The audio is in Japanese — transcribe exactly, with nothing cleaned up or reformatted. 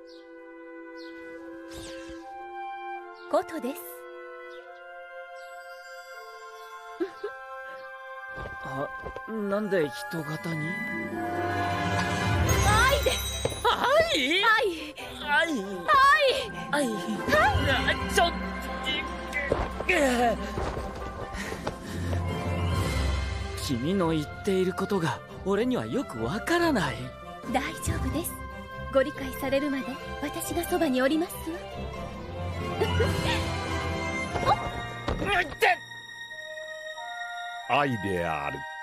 ことです。 あ、なんで人型に？ 愛です。 愛？ 愛。 愛。 愛。 愛。愛。ちょっ。君の言っていることが俺にはよくわからない。 大丈夫です。ご理解されるまで私がそばにおりますわ。 愛である。